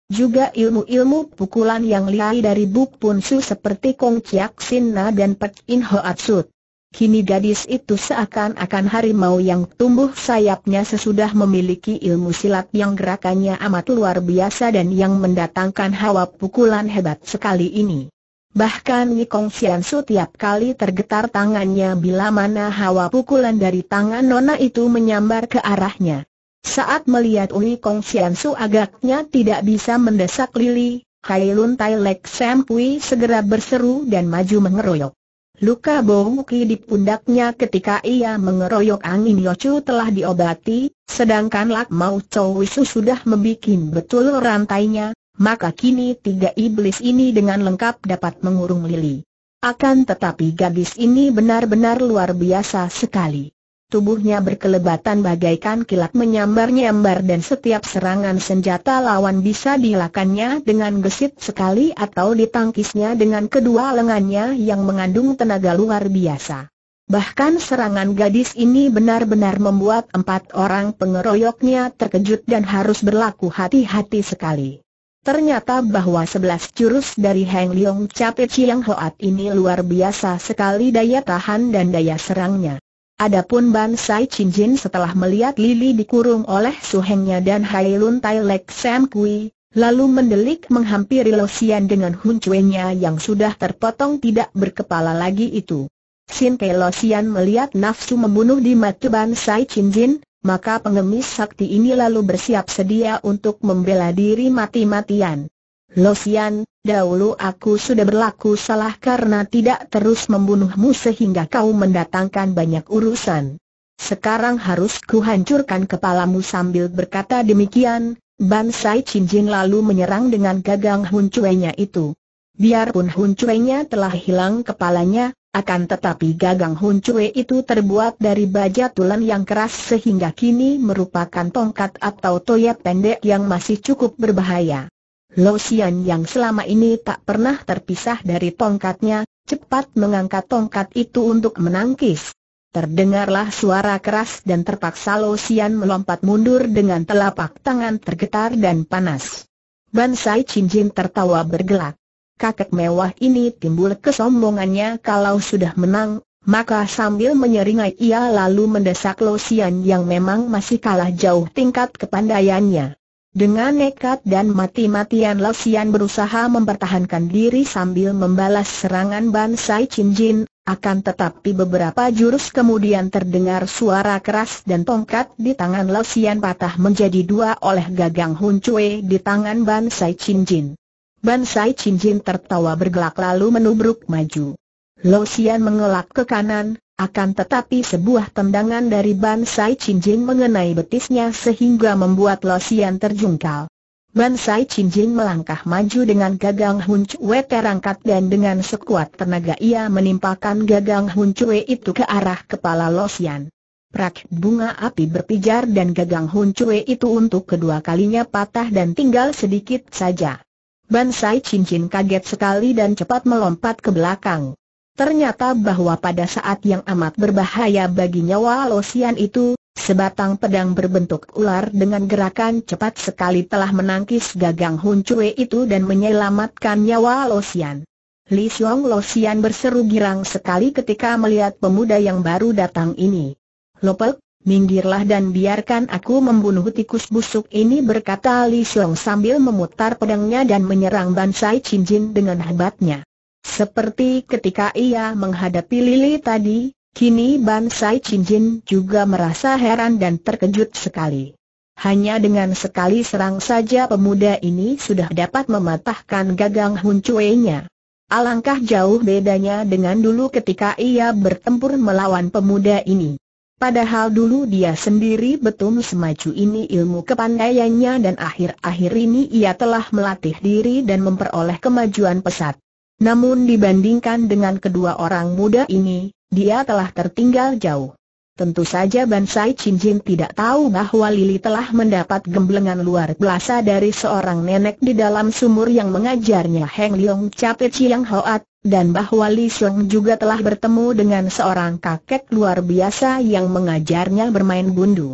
Speaker 1: juga ilmu-ilmu pukulan yang lihai dari Bu Pun Su seperti Kong Chiak Sin Na dan Pek In Hoat Sut. Kini gadis itu seakan-akan harimau yang tumbuh sayapnya sesudah memiliki ilmu silat yang gerakannya amat luar biasa dan yang mendatangkan hawa pukulan hebat sekali ini. Bahkan Ni Kong Sian Su tiap kali tergetar tangannya bila mana hawa pukulan dari tangan nona itu menyambar ke arahnya. Saat melihat Ni Kong Sian Su agaknya tidak bisa mendesak Lili, Hai Lun Tai Lek Sam Pui segera berseru dan maju mengeroyok. Luka Bomuki di pundaknya ketika ia mengeroyok Angin Yocu telah diobati, sedangkan Lak Mau Chow Wisu sudah membikin betul rantainya. Maka kini tiga iblis ini dengan lengkap dapat mengurung Lili. Akan tetapi gadis ini benar-benar luar biasa sekali. Tubuhnya berkelebatan bagaikan kilat menyambar-nyambar dan setiap serangan senjata lawan bisa dilakannya dengan gesit sekali atau ditangkisnya dengan kedua lengannya yang mengandung tenaga luar biasa. Bahkan serangan gadis ini benar-benar membuat empat orang pengeroyoknya terkejut dan harus berlaku hati-hati sekali. Ternyata bahwa sebelas jurus dari Heng Leong Capit Chiang Hoat ini luar biasa sekali daya tahan dan daya serangnya. Adapun Ban Sai Chin Jin setelah melihat Lili dikurung oleh suhengnya dan Hai Lun Tai Lek Sam Kui, lalu mendelik menghampiri Lo Sian dengan huncuenya yang sudah terpotong tidak berkepala lagi itu. Sin Ke Lo Sian melihat nafsu membunuh di mata Ban Sai Chin Jin, maka pengemis sakti ini lalu bersiap sedia untuk membela diri mati-matian. Lo Sian, dahulu aku sudah berlaku salah karena tidak terus membunuhmu sehingga kau mendatangkan banyak urusan. Sekarang harus kuhancurkan kepalamu. Sambil berkata demikian, Ban Sai Chin Jin lalu menyerang dengan gagang huncuenya itu. Biarpun huncuenya telah hilang kepalanya, akan tetapi gagang huncue itu terbuat dari baja tulen yang keras sehingga kini merupakan tongkat atau toya pendek yang masih cukup berbahaya. Lo Sian yang selama ini tak pernah terpisah dari tongkatnya, cepat mengangkat tongkat itu untuk menangkis. Terdengarlah suara keras dan terpaksa Lo Sian melompat mundur dengan telapak tangan tergetar dan panas. Ban Sai Chin Jin tertawa bergelak. Kakek mewah ini timbul kesombongannya kalau sudah menang, maka sambil menyeringai ia lalu mendesak Lo Sian yang memang masih kalah jauh tingkat kepandaiannya. Dengan nekat dan mati-matian Lo Sian berusaha mempertahankan diri sambil membalas serangan Ban Sai Chin Jin, akan tetapi beberapa jurus kemudian terdengar suara keras dan tongkat di tangan Lo Sian patah menjadi dua oleh gagang huncue di tangan Ban Sai Chin Jin. Ban Sai Chin Jin tertawa bergelak lalu menubruk maju. Lo Sian mengelak ke kanan, akan tetapi sebuah tendangan dari Ban Sai Chin Jin mengenai betisnya sehingga membuat Lo Sian terjungkal. Ban Sai Chin Jin melangkah maju dengan gagang huncue terangkat dan dengan sekuat tenaga ia menimpakan gagang huncue itu ke arah kepala Lo Sian. Prak, bunga api berpijar dan gagang huncue itu untuk kedua kalinya patah dan tinggal sedikit saja. Ban Sai Chin Jin kaget sekali dan cepat melompat ke belakang. Ternyata bahwa pada saat yang amat berbahaya bagi nyawa Lo Sian itu, sebatang pedang berbentuk ular dengan gerakan cepat sekali telah menangkis gagang huncue itu dan menyelamatkan nyawa Lo Sian. Li Xiong Lo Sian berseru girang sekali ketika melihat pemuda yang baru datang ini. Lopek, minggirlah dan biarkan aku membunuh tikus busuk ini, berkata Li Xiong sambil memutar pedangnya dan menyerang Ban Sai Chin Jin dengan hebatnya. Seperti ketika ia menghadapi Lili tadi, kini Ban Sai Chin Jin juga merasa heran dan terkejut sekali. Hanya dengan sekali serang saja pemuda ini sudah dapat mematahkan gagang huncuenya. Alangkah jauh bedanya dengan dulu ketika ia bertempur melawan pemuda ini. Padahal dulu dia sendiri betul semaju ini ilmu kepandaiannya dan akhir-akhir ini ia telah melatih diri dan memperoleh kemajuan pesat. Namun dibandingkan dengan kedua orang muda ini, dia telah tertinggal jauh. Tentu saja Ban Sai Chin Jin tidak tahu bahwa Lili telah mendapat gemblengan luar biasa dari seorang nenek di dalam sumur yang mengajarnya Heng Leong Capit Chiang Hoat, dan bahwa Li Xiong juga telah bertemu dengan seorang kakek luar biasa yang mengajarnya bermain gundu.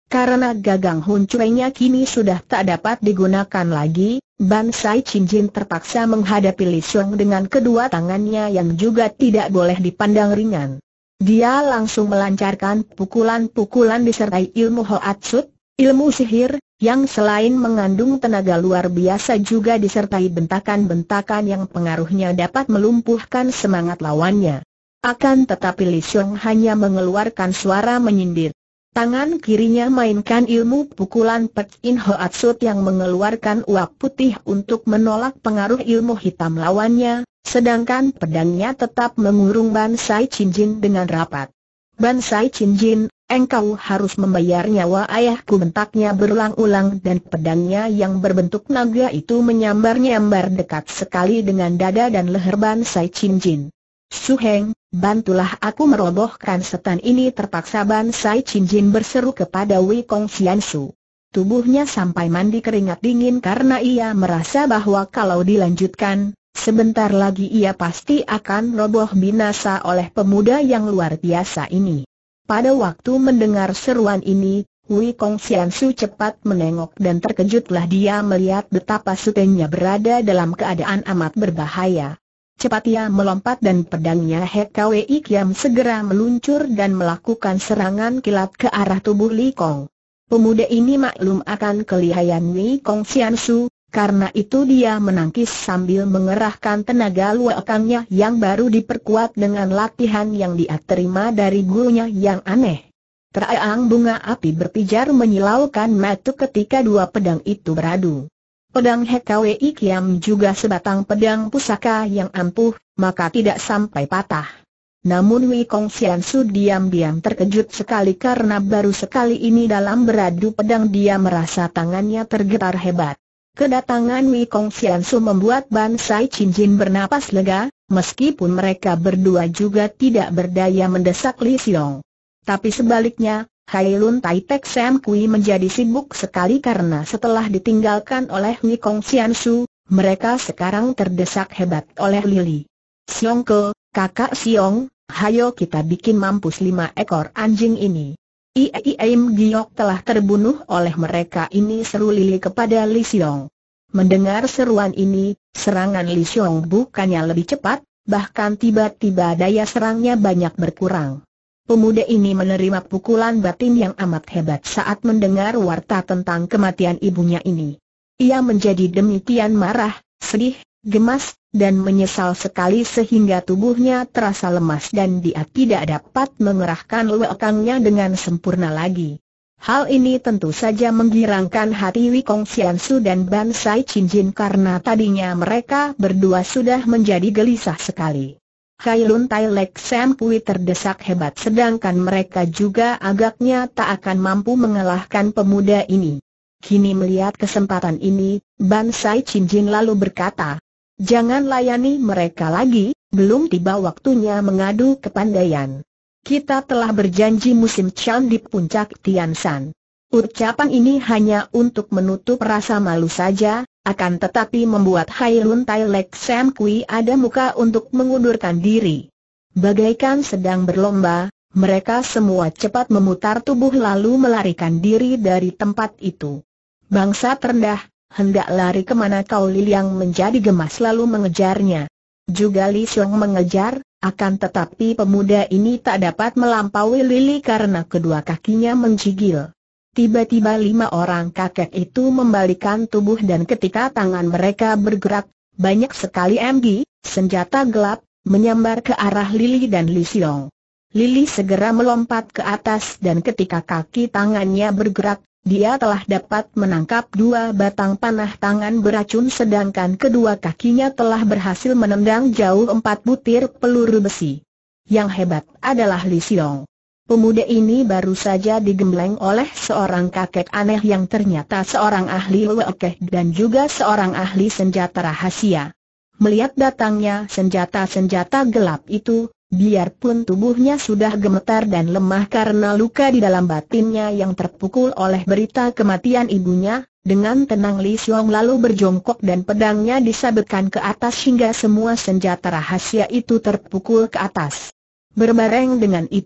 Speaker 1: Karena gagang huncuinya kini sudah tak dapat digunakan lagi, Ban Sai Chin Jin terpaksa menghadapi Li Xiong dengan kedua tangannya yang juga tidak boleh dipandang ringan. Dia langsung melancarkan pukulan-pukulan disertai ilmu Hoatsut, ilmu sihir, yang selain mengandung tenaga luar biasa juga disertai bentakan-bentakan yang pengaruhnya dapat melumpuhkan semangat lawannya. Akan tetapi Li Xiong hanya mengeluarkan suara menyindir. Tangan kirinya mainkan ilmu pukulan Pek In Hoatsut yang mengeluarkan uap putih untuk menolak pengaruh ilmu hitam lawannya, sedangkan pedangnya tetap mengurung Ban Sai Chin Jin dengan rapat. Ban Sai Chin Jin, engkau harus membayar nyawa ayahku, bentaknya berulang-ulang dan pedangnya yang berbentuk naga itu menyambar-nyambar dekat sekali dengan dada dan leher Ban Sai Chin Jin. Su Heng, bantulah aku merobohkan setan ini, terpaksa Ban Sai Chin Jin berseru kepada Wei Kong Sian Su. Tubuhnya sampai mandi keringat dingin karena ia merasa bahwa kalau dilanjutkan, sebentar lagi ia pasti akan roboh binasa oleh pemuda yang luar biasa ini. Pada waktu mendengar seruan ini, Wei Kong Sian Su cepat menengok dan terkejutlah dia melihat betapa Sutenya berada dalam keadaan amat berbahaya. Cepat ia melompat dan pedangnya Hek Kwei Kiam segera meluncur dan melakukan serangan kilat ke arah tubuh Li Kong. Pemuda ini maklum akan kelihayan Wei Kong Sian Su, karena itu dia menangkis sambil mengerahkan tenaga luakangnya yang baru diperkuat dengan latihan yang dia terima dari gurunya yang aneh. Terang bunga api berpijar menyilaukan mata ketika dua pedang itu beradu. Pedang Hek Kwei Kiam juga sebatang pedang pusaka yang ampuh, maka tidak sampai patah. Namun Wei Kong Sian Su diam-diam terkejut sekali karena baru sekali ini dalam beradu pedang dia merasa tangannya tergetar hebat. Kedatangan Wei Kong Sian Su membuat Ban Sai Chin Jin bernapas lega, meskipun mereka berdua juga tidak berdaya mendesak Li Xiong. Tapi sebaliknya, Hai Lun Tai Tek Sam Kui menjadi sibuk sekali karena setelah ditinggalkan oleh Wei Kong Sian Su, mereka sekarang terdesak hebat oleh Lili. Siong Ke, kakak Siong, hayo kita bikin mampus lima ekor anjing ini. I Im Giok telah terbunuh oleh mereka ini, seru Lili kepada Li Xiong. Mendengar seruan ini, serangan Li Xiong bukannya lebih cepat, bahkan tiba-tiba daya serangnya banyak berkurang. Pemuda ini menerima pukulan batin yang amat hebat saat mendengar warta tentang kematian ibunya ini. Ia menjadi demikian marah, sedih, gemas, dan menyesal sekali sehingga tubuhnya terasa lemas dan dia tidak dapat mengerahkan luakangnya dengan sempurna lagi. Hal ini tentu saja menggirangkan hati Wei Kong Sian Su dan Ban Sai Chin Jin karena tadinya mereka berdua sudah menjadi gelisah sekali. Hai Lun Tai Lek Sam Kui terdesak hebat sedangkan mereka juga agaknya tak akan mampu mengalahkan pemuda ini. Kini melihat kesempatan ini, Ban Sai Chin Jin lalu berkata, jangan layani mereka lagi, belum tiba waktunya mengadu kepandaian. Kita telah berjanji musim Chan di puncak Tian Shan. Ucapan ini hanya untuk menutup rasa malu saja, akan tetapi membuat Hai Lun Tai Lek Sam Kui ada muka untuk mengundurkan diri. Bagaikan sedang berlomba, mereka semua cepat memutar tubuh lalu melarikan diri dari tempat itu. Bangsa terendah, hendak lari kemana kau? Liliang menjadi gemas lalu mengejarnya. Juga Li Xiong mengejar, akan tetapi pemuda ini tak dapat melampaui Lili karena kedua kakinya menggigil. Tiba-tiba lima orang kakek itu membalikan tubuh dan ketika tangan mereka bergerak, banyak sekali M G, senjata gelap, menyambar ke arah Lili dan Li Xiong. Lili segera melompat ke atas dan ketika kaki tangannya bergerak, dia telah dapat menangkap dua batang panah tangan beracun sedangkan kedua kakinya telah berhasil menendang jauh empat butir peluru besi. Yang hebat adalah Li Xiong. Pemuda ini baru saja digembleng oleh seorang kakek aneh yang ternyata seorang ahli lekeh dan juga seorang ahli senjata rahasia. Melihat datangnya senjata-senjata gelap itu, biarpun tubuhnya sudah gemetar dan lemah karena luka di dalam batinnya yang terpukul oleh berita kematian ibunya, dengan tenang Li Xiong lalu berjongkok dan pedangnya disabetkan ke atas hingga semua senjata rahasia itu terpukul ke atas. Berbareng dengan itu,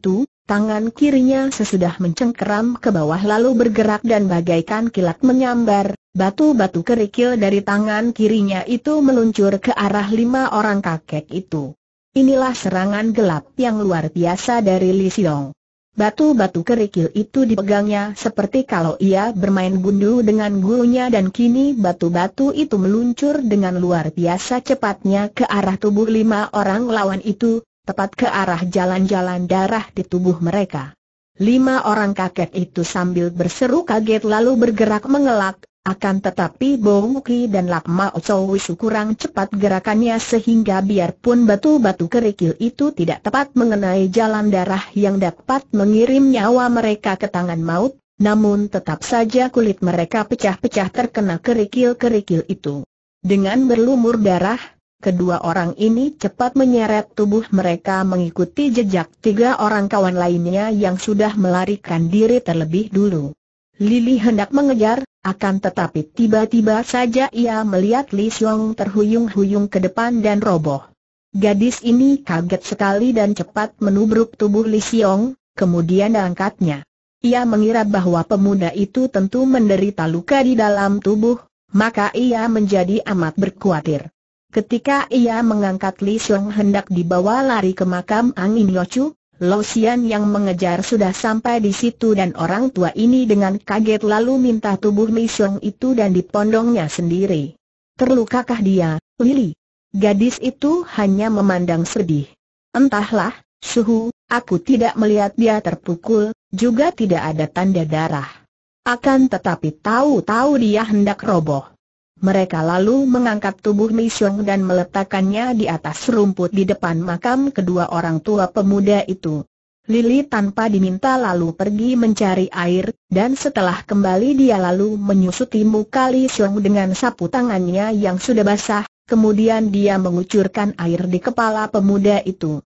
Speaker 1: Tangan kirinya sesudah mencengkeram ke bawah lalu bergerak dan bagaikan kilat menyambar, batu-batu kerikil dari tangan kirinya itu meluncur ke arah lima orang kakek itu. Inilah serangan gelap yang luar biasa dari Li Xiong. Batu-batu kerikil itu dipegangnya seperti kalau ia bermain gundu dengan gurunya dan kini batu-batu itu meluncur dengan luar biasa cepatnya ke arah tubuh lima orang lawan itu, tepat ke arah jalan-jalan darah di tubuh mereka. Lima orang kakek itu sambil berseru kaget lalu bergerak mengelak, akan tetapi Bong Ki dan Lap Mao Chow Su kurang cepat gerakannya sehingga biarpun batu-batu kerikil itu tidak tepat mengenai jalan darah yang dapat mengirim nyawa mereka ke tangan maut, namun tetap saja kulit mereka pecah-pecah terkena kerikil-kerikil itu. Dengan berlumur darah, kedua orang ini cepat menyeret tubuh mereka mengikuti jejak tiga orang kawan lainnya yang sudah melarikan diri terlebih dulu. Lili hendak mengejar, akan tetapi tiba-tiba saja ia melihat Li Xiong terhuyung-huyung ke depan dan roboh. Gadis ini kaget sekali dan cepat menubruk tubuh Li Xiong, kemudian angkatnya. Ia mengira bahwa pemuda itu tentu menderita luka di dalam tubuh, maka ia menjadi amat berkhawatir. Ketika ia mengangkat Li Xiong hendak dibawa lari ke makam Angin Yochu, Lo Sian yang mengejar sudah sampai di situ dan orang tua ini dengan kaget lalu minta tubuh Li Xiong itu dan dipondongnya sendiri. Terlukakah dia, Lili? Gadis itu hanya memandang sedih. Entahlah, Suhu, aku tidak melihat dia terpukul, juga tidak ada tanda darah. Akan tetapi tahu-tahu dia hendak roboh. Mereka lalu mengangkat tubuh Li Xiong dan meletakkannya di atas rumput di depan makam kedua orang tua pemuda itu. Lili tanpa diminta lalu pergi mencari air, dan setelah kembali dia lalu menyusuti muka Li Xiong dengan sapu tangannya yang sudah basah, kemudian dia mengucurkan air di kepala pemuda itu.